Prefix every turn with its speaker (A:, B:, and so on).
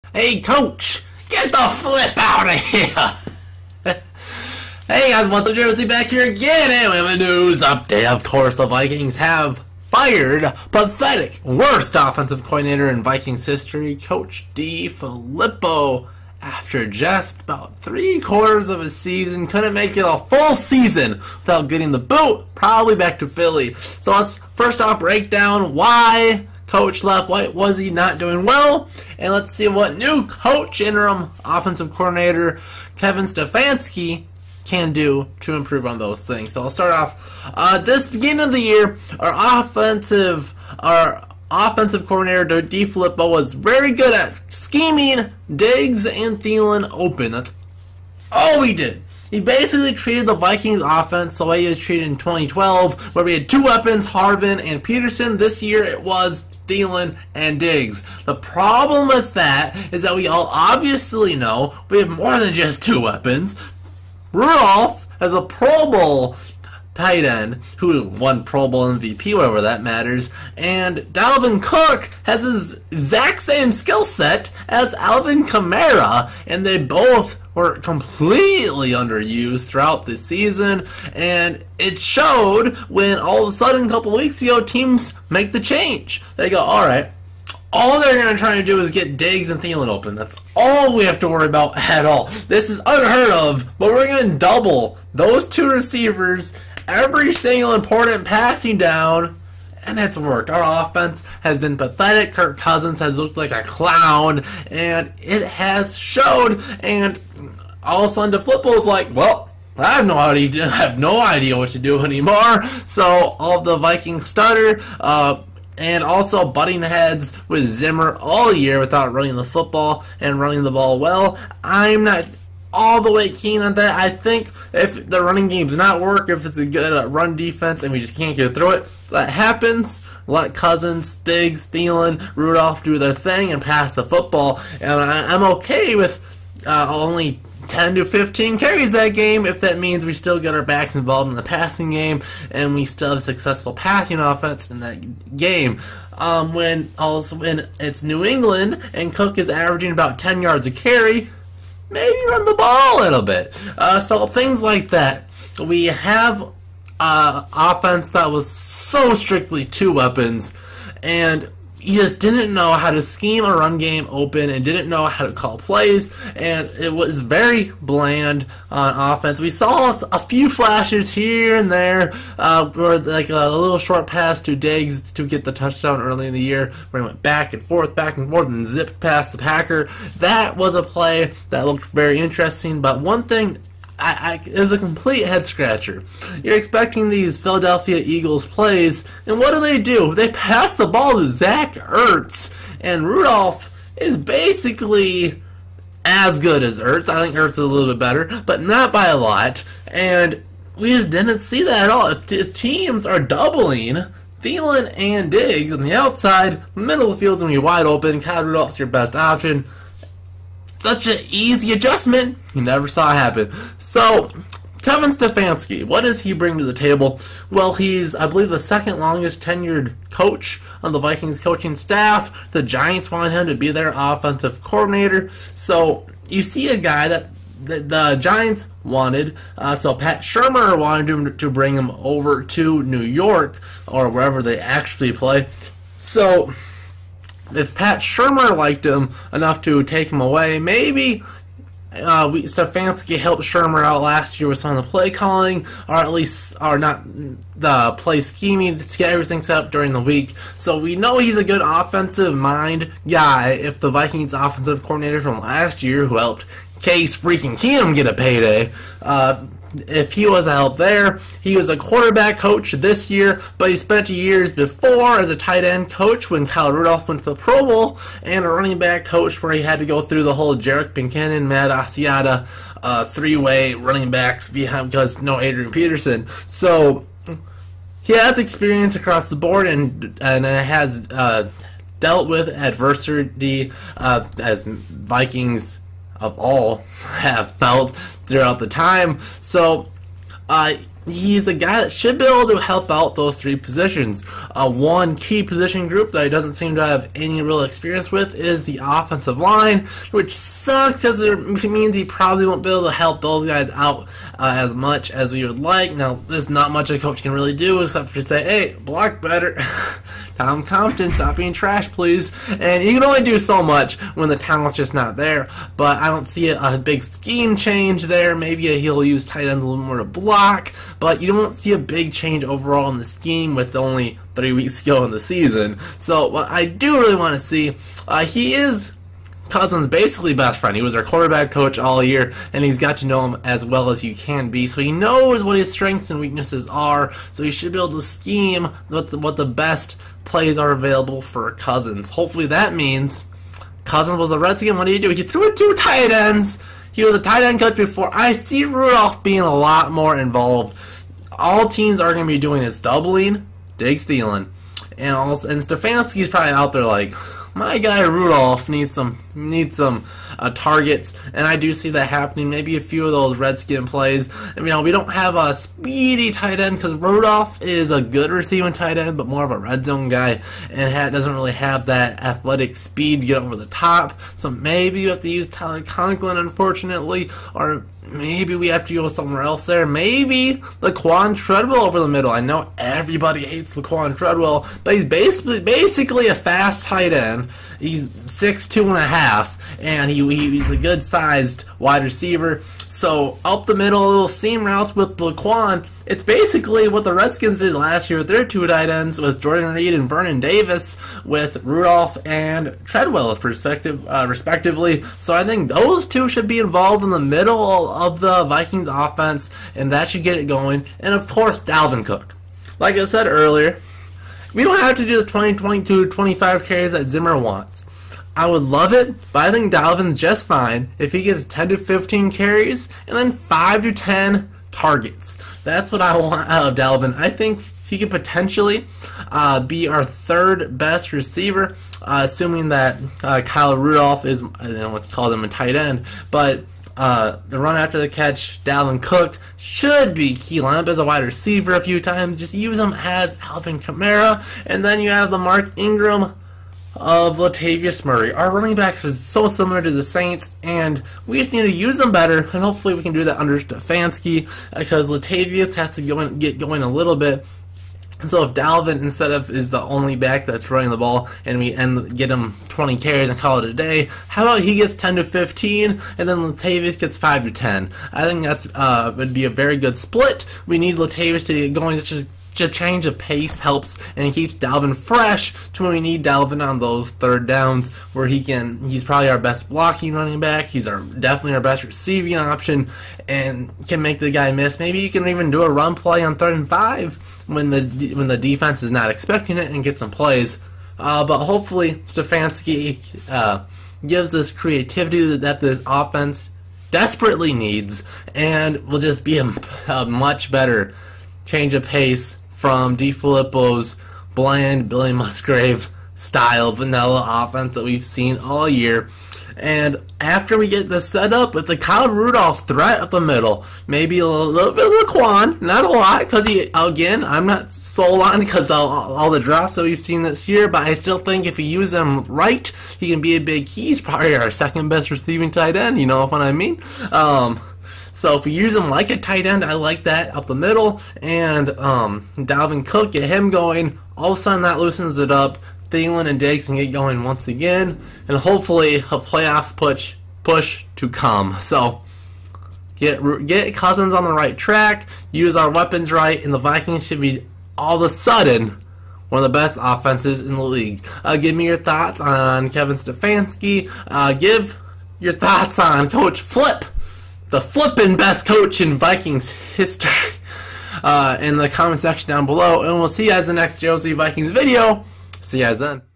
A: Hey, coach, get the flip out of here! Hey guys, what's up? Jersey back here again, and we have a news update. Of course, the Vikings have fired pathetic, worst offensive coordinator in Vikings history, Coach DeFilippo, after just about 3/4 of a season. Couldn't make it a full season without getting the boot, probably back to Philly. So let's first off break down why Coach left. Why was he not doing well? And let's see what new coach, interim offensive coordinator Kevin Stefanski can do to improve on those things. So I'll start off. This beginning of the year, our offensive coordinator DeFilippo was very good at scheming Diggs and Thielen open. That's all he did. He basically treated the Vikings offense the way he was treated in 2012, where we had two weapons, Harvin and Peterson. This year it was Thielen and Diggs. The problem with that is that we all obviously know we have more than just two weapons. Rudolph has a Pro Bowl tight end who won Pro Bowl MVP, whatever that matters, and Dalvin Cook has his exact same skill set as Alvin Kamara, and they both were completely underused throughout the season, and it showed when all of a sudden a couple weeks ago teams make the change. They go, alright, all they're going to try to do is get Diggs and Thielen open. That's all we have to worry about at all. This is unheard of, but we're going to double those two receivers every single important passing down, and it's worked. Our offense has been pathetic. Kirk Cousins has looked like a clown, and it has showed. And all of a sudden, DeFilippo's like, well, I have no idea what to do anymore. So all of the Vikings stutter, and also butting heads with Zimmer all year without running the football and running the ball well. I'm not all the way keen on that. I think if the running game does not work, if it's a good run defense and we just can't get through it, that happens. Let Cousins, Diggs, Thielen, Rudolph do their thing and pass the football. And I'm okay with only 10 to 15 carries that game if that means we still get our backs involved in the passing game and we still have a successful passing offense in that game. When it's New England and Cook is averaging about 10 yards a carry, maybe run the ball a little bit. So things like that. We have offense that was so strictly two weapons, and he just didn't know how to scheme a run game open and didn't know how to call plays, and it was very bland on offense. We saw a few flashes here and there, where like a little short pass to Diggs to get the touchdown early in the year, where he went back and forth, and zipped past the Packer. That was a play that looked very interesting, but one thing is a complete head scratcher. You're expecting these Philadelphia Eagles plays, and what do? They pass the ball to Zach Ertz, and Rudolph is basically as good as Ertz. I think Ertz is a little bit better, but not by a lot, and we just didn't see that at all. If teams are doubling Thielen and Diggs on the outside, the middle of the field's going to be wide open. Kyle Rudolph's your best option. Such an easy adjustment, you never saw it happen. So, Kevin Stefanski, what does he bring to the table? Well, he's, I believe, the second longest tenured coach on the Vikings coaching staff. The Giants want him to be their offensive coordinator. So, you see a guy that the Giants wanted. So, Pat Shurmur wanted him to bring him over to New York, or wherever they actually play. So, if Pat Shurmur liked him enough to take him away, maybe Stefanski helped Shurmur out last year with some of the play calling, or at least, or not the play scheming to get everything set up during the week. So we know he's a good offensive mind guy. If the Vikings offensive coordinator from last year, who helped Case freaking Keenum get a payday, if he was a help there. He was a quarterback coach this year, but he spent years before as a tight end coach when Kyle Rudolph went to the Pro Bowl, and a running back coach where he had to go through the whole Jerick McKinnon, Matt Asiata three-way running backs behind because no Adrian Peterson. So he has experience across the board and has dealt with adversity as Vikings of all have felt throughout the time. So He's a guy that should be able to help out those three positions. One key position group that he doesn't seem to have any real experience with is the offensive line, which sucks because it means he probably won't be able to help those guys out as much as we would like. Now, there's not much a coach can really do except for to say, hey, block better. Tom Compton, stop being trash, please. And you can only do so much when the talent's just not there. But I don't see a big scheme change there. Maybe he'll use tight ends a little more to block. But you don't see a big change overall in the scheme with only 3 weeks to go in the season. So what I do really want to see, he is Cousins' basically best friend. He was our quarterback coach all year, and he's got to know him as well as you can be. So he knows what his strengths and weaknesses are, so he should be able to scheme what the best plays are available for Cousins. Hopefully that means Cousins was a Redskin. What do? He threw 2 tight ends. He was a tight end coach before. I see Rudolph being a lot more involved. All teams are going to be doing is doubling Diggs, Thielen, and Stefanski's probably out there like, my guy Rudolph needs some targets, and I do see that happening. Maybe a few of those Redskin plays. I mean, we don't have a speedy tight end because Rudolph is a good receiving tight end, but more of a red zone guy, and doesn't really have that athletic speed to get over the top. So maybe you have to use Tyler Conklin, unfortunately, or maybe we have to go somewhere else there. Maybe Laquan Treadwell over the middle. I know everybody hates Laquan Treadwell, but he's basically a fast tight end. He's 6'2 and a half, and he's a good-sized wide receiver. So up the middle, little seam routes with Laquan. It's basically what the Redskins did last year with their 2 tight ends, with Jordan Reed and Vernon Davis, with Rudolph and Treadwell respectively. So I think those 2 should be involved in the middle of the Vikings offense, and that should get it going. And of course, Dalvin Cook. Like I said earlier, we don't have to do the 20, 22, 25 carries that Zimmer wants. I would love it, but I think Dalvin's just fine if he gets 10 to 15 carries and then 5 to 10 targets. That's what I want out of Dalvin. I think he could potentially be our 3rd best receiver, assuming that Kyle Rudolph is, I don't know what to call him, a tight end, but the run after the catch, Dalvin Cook should be key. Line up as a wide receiver a few times. Just use him as Alvin Kamara. And then you have the Mark Ingram of Latavius Murray. Our running backs are so similar to the Saints, and we just need to use them better. And hopefully we can do that under Stefanski, because Latavius has to get going a little bit. And so if Dalvin, instead of is the only back that's running the ball, and get him 20 carries and call it a day, how about he gets 10 to 15, and then Latavius gets 5 to 10? I think that's would be a very good split. We need Latavius to get going. It's just a change of pace helps, and it keeps Dalvin fresh to when we need Dalvin on those 3rd downs, where he's probably our best blocking running back. He's definitely our best receiving option, and can make the guy miss. Maybe you can even do a run play on 3rd and 5 when the defense is not expecting it, and get some plays. But hopefully Stefanski gives us creativity that this offense desperately needs, and will just be a much better change of pace from DeFilippo's bland Billy Musgrave style vanilla offense that we've seen all year. And after we get this set up with the Kyle Rudolph threat up the middle, maybe a little bit of Laquan, not a lot, because again, I'm not sold on because all the drops that we've seen this year, but I still think if you use him right, he can be a big key. He's probably our 2nd best receiving tight end, you know what I mean? So if we use him like a tight end, I like that up the middle. And Dalvin Cook, get him going. All of a sudden that loosens it up. Thielen and Diggs can get going once again, and hopefully a playoff push to come. So get Cousins on the right track, use our weapons right, and the Vikings should be all of a sudden one of the best offenses in the league. Give me your thoughts on Kevin Stefanski. Give your thoughts on Coach Flip, the flippin' best coach in Vikings history, in the comment section down below. And we'll see you guys in the next Jonesy Vikings video. See you guys then.